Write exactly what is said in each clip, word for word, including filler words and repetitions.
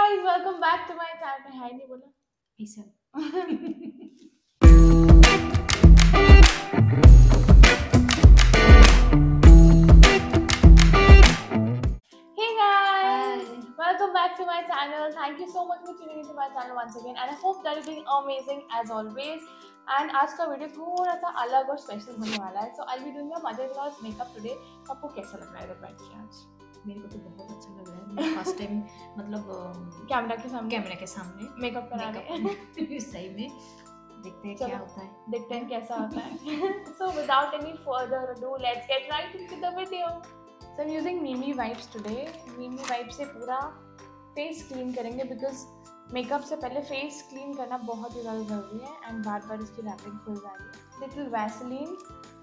guys, welcome back to my channel. हाय नहीं बोला ऐसा Hey guys, welcome back to my channel. Thank you so much for tuning into my channel once again, and I hope that you're doing amazing as always. And आज का video थोड़ा सा अलग और special होने वाला है. So I'll be doing my mother-in-law's makeup today. आपको कैसा लग रहा है इधर बैठ के आज? मेरे को तो बहुत अच्छा लग रहा है. फर्स्ट टाइम मतलब कैमरा के सामने कैमरा के सामने मेकअप करा रहे हैं. सही में देखते हैं क्या होता है. देखते हैं कैसा होता है. So without any further ado, let's get right into the video. So I'm using Mimi Wipes today. Mimi Wipes से पूरा फेस क्लीन करेंगे बिकॉज मेकअप से पहले फेस क्लीन करना बहुत ही ज़्यादा ज़रूरी है एंड बार बार इसकी रैपिंग खुल जा रही है. Little Vaseline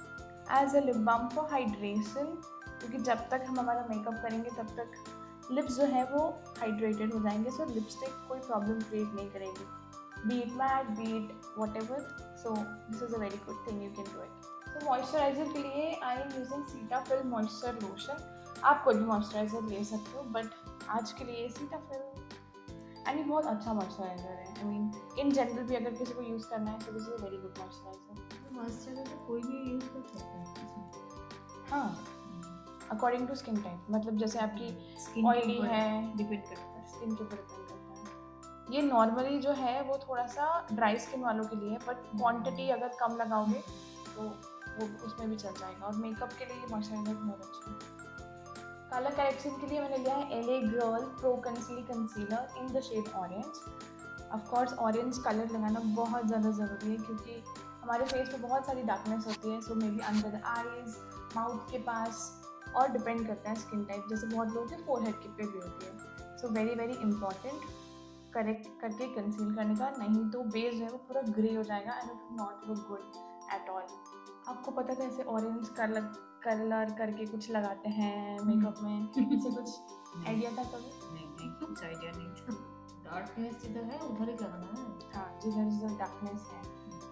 as a lip balm for hydration, क्योंकि जब तक हम हमारा मेकअप करेंगे तब तक लिप्स जो है वो हाइड्रेटेड हो जाएंगे. सो लिपस्टिक कोई प्रॉब्लम क्रिएट नहीं करेगी, be it matte be it whatever. So this is a very good thing, you can do it. तो मॉइस्चराइजर के लिए I am using Cetaphil moisture lotion. आप कोई भी मॉइस्चराइजर ले सकते हो बट आज के लिए सीटाफिल, एंड ये बहुत अच्छा मॉइस्चराइजर है. आई मीन इन जनरल भी अगर किसी को यूज़ करना है so this is a very good moisturiser. Moisturiser कोई भी यूज कर सकता है. हाँ, अकॉर्डिंग टू स्किन टाइप, मतलब जैसे आपकी ऑयली है, डिपेंड करता है स्किन के ऊपर डिपेंड करता है. ये नॉर्मली जो है वो थोड़ा सा ड्राई स्किन वालों के लिए, बट क्वांटिटी अगर कम लगाओगे तो वो उसमें भी चल जाएगा. और मेकअप के लिए मॉइस्चराइजर बहुत अच्छा है. कलर करेक्शन के लिए मैंने लिया है L A girl pro conceal concealer in the shade orange. Of course orange colour लगाना बहुत ज़्यादा ज़रूरी है क्योंकि हमारे फेस पे बहुत सारी डार्कनेस होती है. So maybe under the eyes, mouth के पास, और डिपेंड करता है स्किन टाइप. जैसे बहुत लोगों के फोरहेड के पे भी होती है. So very very important correct करके कंसील करने का, नहीं तो बेस जो है वो पूरा ग्रे हो जाएगा and it will not look good at all. आपको पता था ऐसे ऑरेंज कलर कलर करके कुछ लगाते हैं मेकअप में, ऐसे कुछ आइडिया था कभी? नहीं नहीं कुछ आइडिया नहीं था. डार्कनेस जिधर है उधर ही लगाना है. हाँ, जिधर जिधर डार्कनेस है,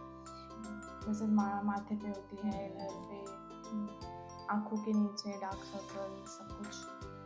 जैसे मा, माथे पे होती है, इधर पे, आँखों के नीचे डार्क सर्कल, सब कुछ.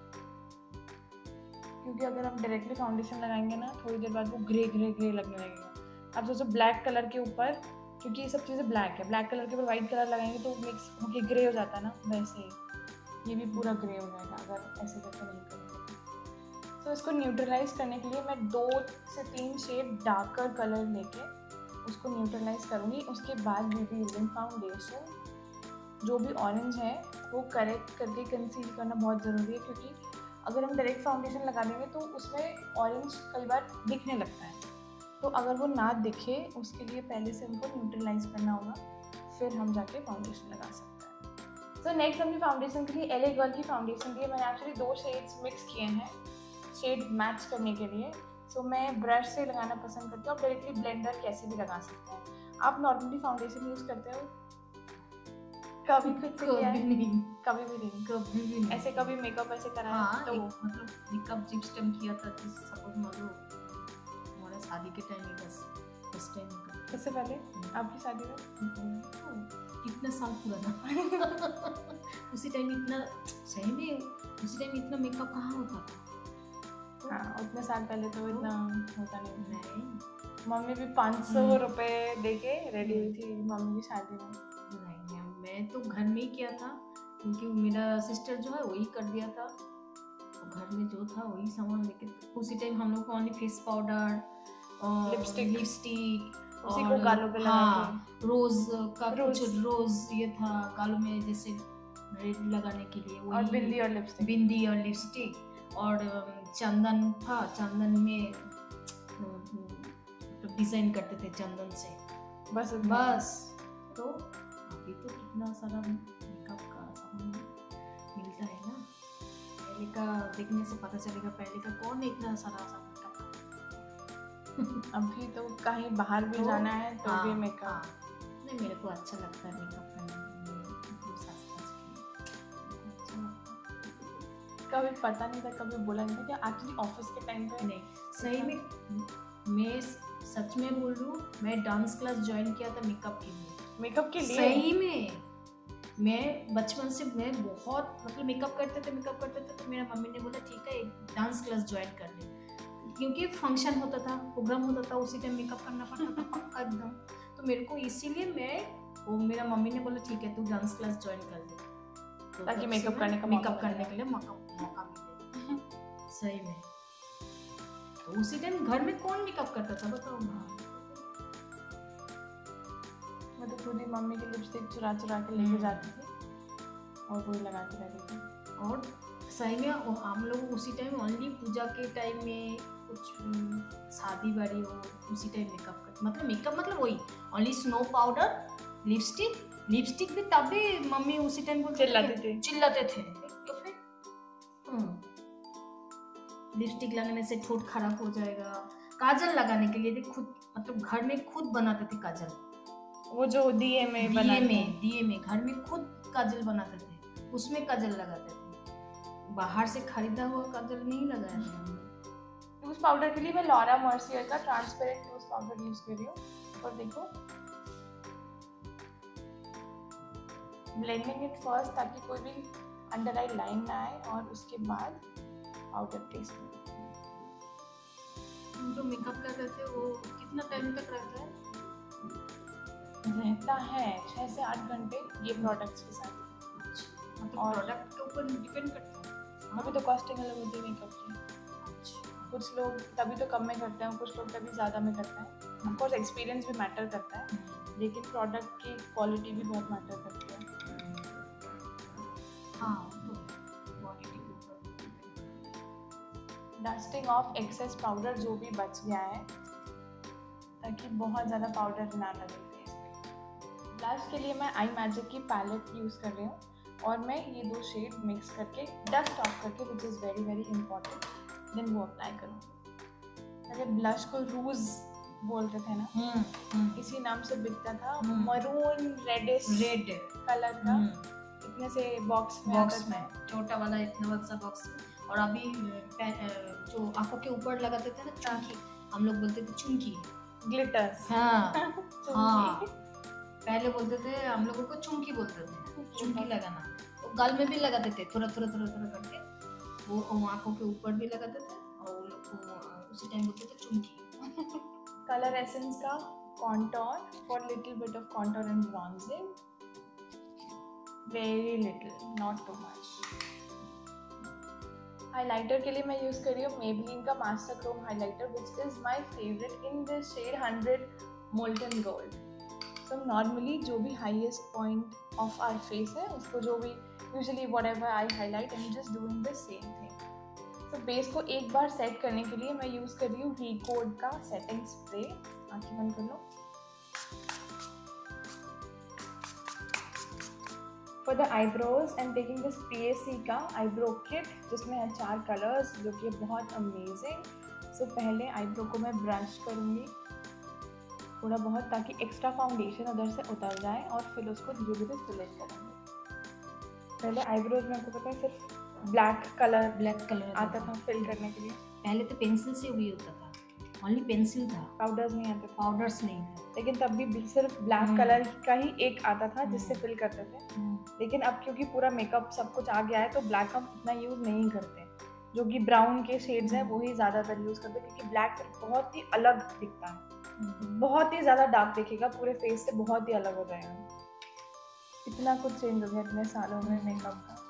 क्योंकि अगर हम डायरेक्टली फाउंडेशन लगाएंगे ना थोड़ी देर बाद वो ग्रे ग्रे ग्रे लगने लगेगा. अब सोचो ब्लैक कलर के ऊपर, क्योंकि ये सब चीज़ें ब्लैक है, ब्लैक कलर के ऊपर वाइट कलर लगाएंगे तो मिक्स होके ग्रे हो जाता है ना, वैसे ही ये भी पूरा ग्रे हो जाएगा अगर ऐसे करके नहीं करेंगे. तो इसको न्यूट्रलाइज करने के लिए मैं दो से तीन शेड डार्कर कलर लेके उसको न्यूट्रलाइज करूँगी. उसके बाद विल बी यूजिंग फाउंडेशन. जो भी ऑरेंज है वो करेक्ट करके कंसील करना बहुत ज़रूरी है, क्योंकि अगर हम डायरेक्ट फाउंडेशन लगा देंगे तो उसमें ऑरेंज कई बार दिखने लगता है. तो अगर वो ना दिखे उसके लिए पहले से हमको न्यूट्रलाइज करना होगा, फिर हम जाके फाउंडेशन लगा सकते हैं. सो नेक्स्ट हमने फाउंडेशन के लिए एल ए गर्ल की फाउंडेशन के लिए मैंने एक्चुअली दो शेड्स मिक्स किए हैं शेड मैच करने के लिए. सो so, मैं ब्रश से लगाना पसंद करती हूँ. आप डायरेक्टली ब्लेंडर कैसे भी लगा सकते हैं. आप नॉर्मली फाउंडेशन यूज़ करते हो? कभी खुद से किया है? नहीं, कभी भी नहीं. कभी भी नहीं. ऐसे कभी मेकअप ऐसे करा है? हाँ, तो मतलब मेकअप जिस टाइम किया था, सपोज मान लो हमारा शादी के टाइम ही बस फर्स्ट टाइम मेकअप. इससे पहले आपकी शादी में कितना साल पुराना उसी टाइम इतना सही में उसी टाइम इतना मेकअप कहाँ होता था. हाँ, उतने साल पहले तो इतना होता नहीं. नहीं मम्मी भी पाँच सौ रुपये दे के रेडी हुई थी मम्मी की शादी में. नहीं, मैं तो घर में ही किया था क्योंकि मेरा सिस्टर जो है वही कर दिया था. तो घर में जो था वही सामान लेके उसी टाइम हम लोग को ओनली फेस पाउडर और लिपस्टिक लिपस्टिक उसी को गालों पे लगा हाँ, रोज का रोज. कुछ रोज ये था गालों में जैसे रेड लगाने के लिए के, और बिंदी और लिपस्टिक बिंदी और लिपस्टिक और चंदन था. चंदन में डिजाइन करते थे चंदन से बस बस. तो अभी तो कितना सारा मेकअप का सामान मिलता है ना. पहले का देखने से पता चलेगा पहले का कौन इतना सारा सा मेकअप. अभी तो कहीं बाहर भी तो, जाना है तो हाँ, भी मेकअप. हाँ. नहीं, मेरे को अच्छा लगता है मेकअप करना. कभी पता नहीं था, कभी बोला नहीं था कि एक्चुअली ऑफिस के टाइम पे नहीं. सही में मैं सच में बोल रही हूँ, मैं डांस क्लास ज्वाइन किया था मेकअप के लिए. मेकअप के लिए सही में मैं बचपन से मैं बहुत मतलब मेकअप करते थे मेकअप करते थे तो मेरा मम्मी ने बोला ठीक है एक डांस क्लास ज्वाइन कर ले. क्योंकि फंक्शन होता था, प्रोग्राम होता था, उसी टाइम मेकअप करना पड़ता था पक्का एकदम। तो मेरे को इसीलिए मैं वो मेरा मम्मी ने बोला ठीक है तू डांस क्लास ज्वाइन कर ले, तो ताकि तब से मेकअप मैं करने का मेकअप मौका करने मिले। के लिए मौका मौका मिले सही में। तो उसी टाइम घर में कौन मेकअप करता था बताओ ना। मैं तो खुद ही मम्मी की लिपस्टिक चुरा चुरा के लेके जाती थी और वही लगा के रहती थी। और सही में वो- हम लोग उसी टाइम ओनली पूजा के टाइम में कुछ हम्म, शादी वादी हो उसी टाइम मेकअप कर, मतलब मेकअप मतलब वही only snow powder, lipstick lipstick भी तब भी मम्मी उसी टाइम बोलते चिल्लाते थे। चिल्लाते थे। तो फिर हम्म लिपस्टिक लगाने से ठोट खराब हो जाएगा। काजल लगाने के लिए देख खुद मतलब घर में खुद बनाते थे काजल, वो जो दिए में दिए बनाते में दिए में घर में खुद काजल बनाते थे, उसमें काजल लगाते थे, बाहर से खरीदा हुआ काजल नहीं लगाया था हम लोग। लूज पाउडर के लिए मैं लॉरा मर्सियर का ट्रांसपेरेंट लूज पाउडर यूज कर रही हूँ। और देखो ब्लेंडिंग इट फर्स्ट ताकि कोई भी अंडर आई लाइन ना आए और उसके बाद पाउडर प्लेसमेंट। हम जो मेकअप कर रहे थे वो कितना टाइम तक रहता है? रहता है छः से आठ घंटे ये प्रोडक्ट्स के साथ। मतलब और- प्रोडक्ट के ऊपर डिपेंड करता है। अभी तो कॉस्टिंग अलग होती है मेकअप की। कुछ लोग तभी तो कम में करते हैं, कुछ लोग तभी ज़्यादा में करते हैं। ऑफकोर्स एक्सपीरियंस भी मैटर करता है, लेकिन प्रोडक्ट की क्वालिटी भी बहुत मैटर करती है। हाँ तो क्वालिटी के ऊपर। डस्टिंग ऑफ एक्सेस पाउडर जो भी बच गया है ताकि बहुत ज़्यादा पाउडर ना लगे फेस पे। ब्लश के लिए मैं आई मैजिक की पैलेट यूज़ कर रही हूँ और मैं ये दो शेड मिक्स करके डस्ट ऑफ करके which is very very important then वो अप्लाई करूँ। पहले ब्लश को रूज बोलते थे ना, हम्म हम्म इसी नाम से बिकता था, हम्म। मरून रेडिश रेड कलर का इतने से बॉक्स में बॉक्स आता में था। छोटा वाला इतना बड़ा सा बॉक्स में। और अभी पे- जो आंखों के ऊपर लगाते थे ना चुमकी, हम लोग बोलते थे चुमकी। ग्लिटर्स। हाँ चुमकी। हाँ पहले बोलते थे हम लोगों को चुमकी बोलते थे, चुमकी लगाना। तो गाल में भी लगाते थे थोड़ा थोड़ा थोड़ा थोड़ा करके, वो वो आंखों के ऊपर भी लगाते थे और वो लोग को उसी टाइम बोलते थे चुमकी। कलर एसेंस का contour for little bit of contour and bronzing, very little not too much. Highlighter के लिए मैं यूज़ कर रही हूँ मेबलिन का master chrome highlighter which is my favourite in the shade hundred molten gold. So normally जो भी highest point of our face है उसको जो भी usually whatever I highlight and just doing the same thing. तो base को एक बार set करने के लिए मैं यूज़ कर रही हूँ रीकोड का सेटिंग स्प्रे। आँखें बंद कर लो। For the eyebrows and taking this P A C का आईब्रो किट जिसमें है चार कलर्स जो कि बहुत अमेजिंग। सो so, पहले आईब्रो को मैं ब्रश करूँगी थोड़ा बहुत ताकि एक्स्ट्रा फाउंडेशन उधर से उतर जाए और फिर उसको धीरे धीरे फिलेट करेंगे। पहले आईब्रोज में आपको पता है सिर्फ ब्लैक कलर ब्लैक कलर आता था फिल करने के लिए। पहले तो पेंसिल से भी होता था, ओनली पेंसिल था, पाउडर्स नहीं आते थे, पाउडर्स नहीं था। लेकिन तब भी सिर्फ ब्लैक हम्म। कलर का ही एक आता था जिससे हम्म। फिल करते थे। लेकिन अब क्योंकि पूरा मेकअप सब कुछ आ गया है तो ब्लैक हम इतना यूज़ नहीं करते, जो कि ब्राउन के शेड्स हैं वही ज़्यादातर यूज़ करते हैं क्योंकि ब्लैक फिर बहुत ही अलग दिखता है, बहुत ही ज़्यादा डार्क दिखेगा, पूरे फेस से बहुत ही अलग हो जाएगा। इतना कुछ चेंज हो गया इतने सालों में मेकअप का।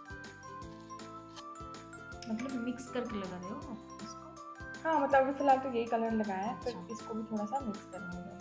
मतलब मिक्स करके लगा रहे हो इसको? हाँ मतलब अभी फिलहाल तो यही कलर लगाया है, फिर अच्छा। इसको भी थोड़ा सा मिक्स करेंगे।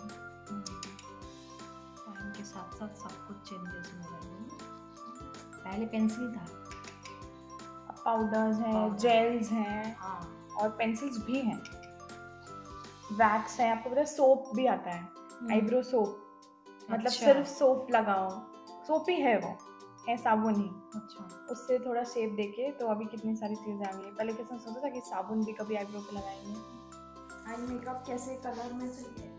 टाइम के साथ साथ सब कुछ चेंजेस हो रहे हैं। पहले पेंसिल था, अब पाउडर्स हैं, पाउडर। जेल्स हैं हाँ और पेंसिल्स भी हैं, वैक्स है, आपको पता है सोप भी आता है, आईब्रो सोप। मतलब अच्छा। सिर्फ सोप लगाओ, सोप ही है, वो है साबुन ही, अच्छा उससे थोड़ा शेप देके। तो अभी कितनी सारी चीज़ें आ गई है। पहले कैसे सोचा था कि साबुन भी कभी आईब्रो पे लगाएंगे। आई मेकअप कैसे कलर में चाहिए?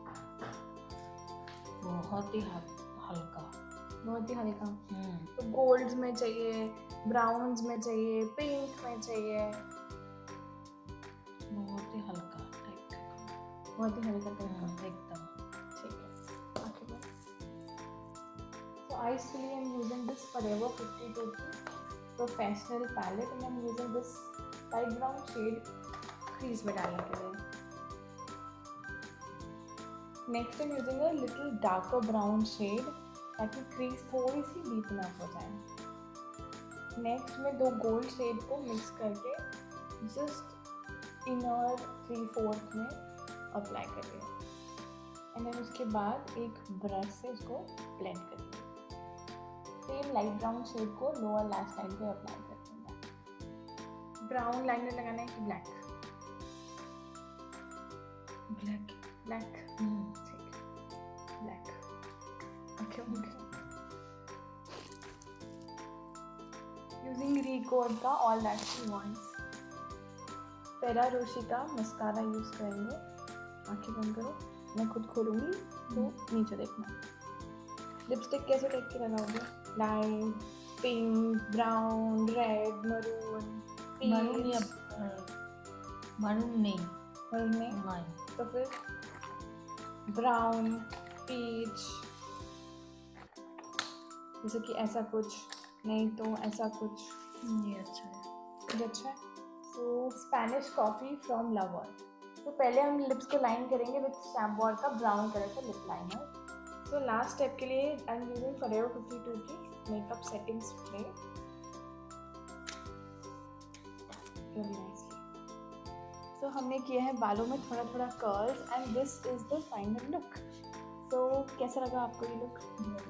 बहुत ही हल- हल्का। बहुत ही हल्का। हम्म तो गोल्ड्स में चाहिए, ब्राउन्स में चाहिए, पिंक में चाहिए, बहुत ही हल्का टाइप का। बहुत ही हल्का टाइप का। हम्म, एकदम ठीक है। आगे बढ़ो। So eyes के लिए I'm using this Forever fifty two की professional palette and I'm using this light brown shade crease में डालने के लिए। Next I am using a little darker brown shade ताकि क्रीज थोड़ी सी डीप इनफ हो जाए। नेक्स्ट में दो गोल्ड शेड को मिक्स करके जस्ट इनर थ्री फोर्थ में अप्लाई करिए एंड देन उसके बाद एक ब्रश से उसको ब्लेंड करिए। सेम लाइट ब्राउन शेड को लोअर लैश लाइन पे अप्लाई करते हैं। ब्राउन लाइनर लगाना है कि ब्लैक? ब्लैक ब्लैक ठीक black okay okay. Using Recode का ऑल दैट शी वांट्स। फेरारोशी का मस्कारा यूज करेंगे। आंखें बंद करो, मैं खुद खोलूंगी तो नीचे देखना। लिपस्टिक कैसे टाइप के लगाओगे? Light, pink, brown, red, maroon, maroon या मरून नहीं मरून नहीं नहीं तो फिर ब्राउन, पीच, जैसे कि ऐसा कुछ, नहीं तो ऐसा कुछ। ये अच्छा है, ये अच्छा है। So Spanish coffee from lover. तो पहले हम लिप्स को लाइन करेंगे विद शैम्बोर का ब्राउन कलर का lip liner. So last step के लिए I am using Forever fifty two की makeup setting spray. Very nicely. So हमने किए हैं बालों में थोड़ा थोड़ा curls and this is the final look. So कैसा लगा आपको ये लुक?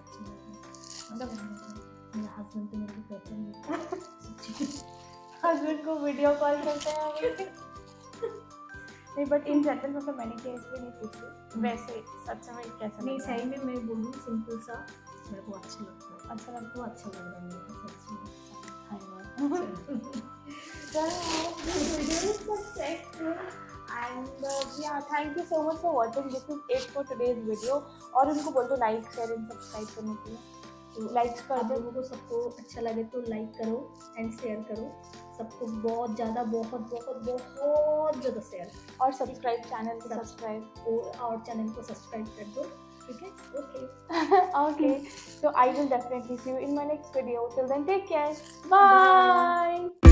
मेरा हस्बैंड तो मेरे को कहते हैं हस्बैंड को वीडियो कॉल करते हैं अभी नहीं, बट इन जनरल मतलब मैंने किया इसलिए नहीं पूछ रही, वैसे सच में कैसा नहीं लग रहा है? सही में मैं बोलूँ सिंपल सा मेरे को अच्छा लगता है। अच्छा लगता तो अच्छा लग रहा है मेरे को सच में। and uh, yeah, thank you so much for watching. This is it for today's video. और उनको बोल दो लाइक शेयर एंड सब्सक्राइब करने के लिए। तो लाइक कर आप दो। लोगों को सबको अच्छा लगे तो लाइक करो एंड शेयर करो, सबको बहुत ज़्यादा बहुत बहुत बहुत ज़्यादा शेयर और सब्सक्राइब चैनल को सब्सक्राइब और और चैनल को सब्सक्राइब कर दो, ठीक है? Okay okay, so I will definitely see you in my next video. Till then, take care. Bye.